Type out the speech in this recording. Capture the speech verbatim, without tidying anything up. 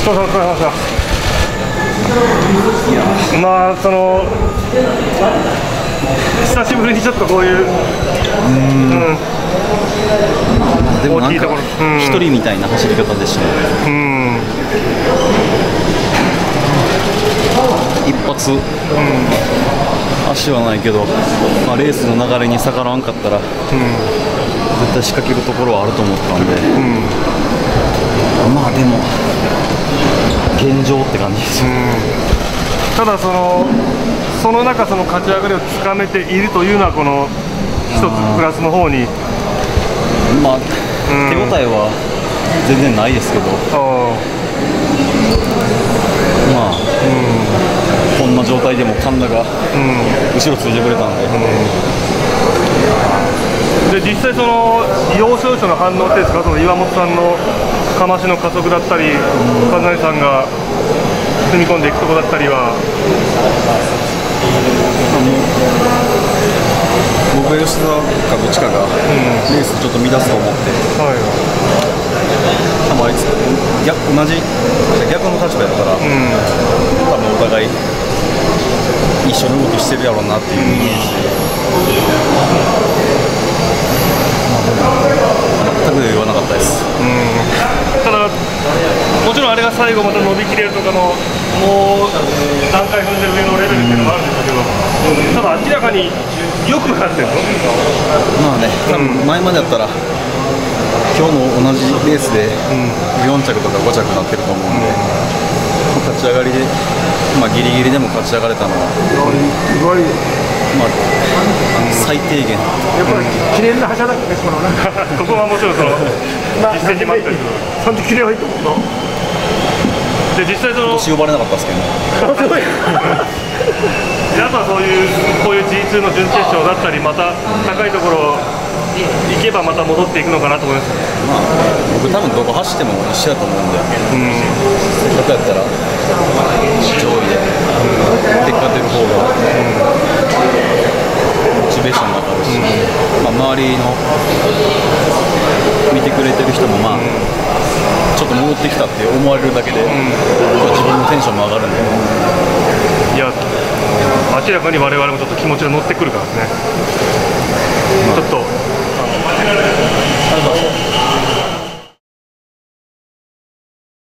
そうそう、そうそう。まあ、その久しぶりにちょっとこういう、うん、 でもなんか一人みたいな走り方でしたね。うん、一発、うん、足はないけど、まあ、レースの流れに逆らわんかったら、うん、絶対仕掛けるところはあると思ったんで、うん、まあでも現状って感じですよ、うん、ただそのその中その勝ち上がりをつかめているというのはこの一つプラスの方にまあ、うん、手応えは全然ないですけど、まあ、うん、こんな状態でも神田が後ろついてくれたんで、うん、で実際その要所要所の反応ですか、その岩本さんのかましの加速だったり、金谷さんが踏み込んでいくところだったりは。僕は吉田かどっちかがレースちょっと乱すと思って、はい、多分あいつ逆同じ逆の立場やったら、うん、多分お互い一緒の動きしてるやろうなっていうイメージで、全く言わなかったです、うん、 ただもちろんあれが最後また伸びきれるとかのもう段階踏んで上のレベルっていうのもあるんですけど、うん、ただ明らかによくなってるの。 まあね、多分前までだったら、うん、今日の同じレースでよん着とかご着になってると思うんで、うん、勝ち上がりで、まあ、ギリギリでも勝ち上がれたのは、まあ、最低限。やっぱり記念の覇者だけですもんね。 ここはもちろんその実践に待ってる。 そんな記念はいいと思うの。 で実際その今年呼ばれなかったですけどね。 やっぱそういうこういう ジーツー の準決勝だったり、また高いところ行けばまた戻っていくのかなと思います。 まあ僕多分どこ走っても一緒だと思うんで、うん、せっかくやったら上位で結果出る方が、うん、モチベーションが上がるし、うん、まあ周りの見てくれてる人もまあ、うん、ちょっと戻ってきたって思われるだけで、うん、自分のテンションも上がるんで、 いや明らかに我々もちょっと気持ちが乗ってくるからですね、まあ、ちょっと